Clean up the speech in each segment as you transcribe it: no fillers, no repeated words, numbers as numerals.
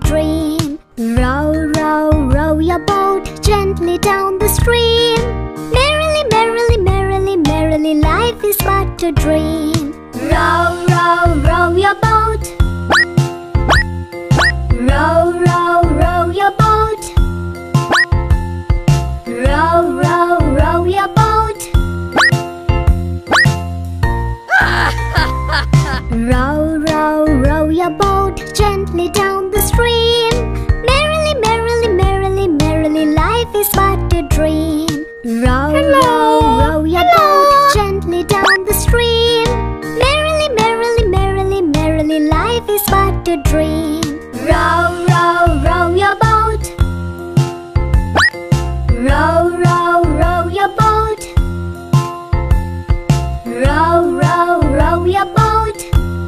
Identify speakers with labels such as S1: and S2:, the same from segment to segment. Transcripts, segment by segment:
S1: dream. Row, row, row your boat gently down the stream. Merrily, merrily, merrily, merrily, life is but a dream. Row, row, row your boat. Row, row, row your boat. Row, row, row your boat. Row, row, row your boat gently down the stream. Merrily, merrily, merrily, merrily, life is but a dream. Row, row, row your boat gently down the stream. Merrily, merrily, merrily, merrily, life is but a dream. Row, row, row your boat. Row, row, row your boat. Row, row, row your boat.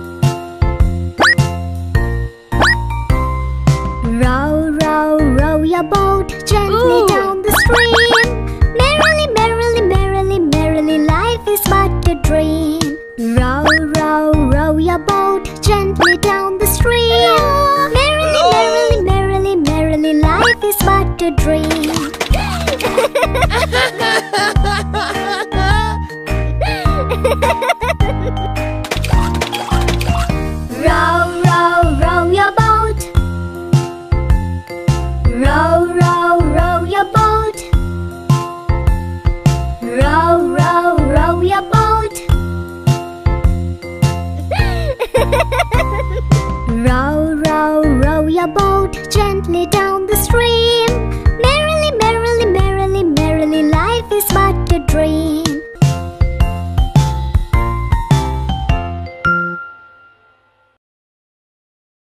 S1: Row, row, row your boat gently down the stream. Merrily, merrily, merrily, merrily, life is but a dream. Row, row, row your boat gently down the stream. Merrily, merrily, merrily, merrily, life is but a dream. Row, row, row your boat. Row, row, row your boat. Row, row, row your boat. Row, row, row your boat gently down the stream.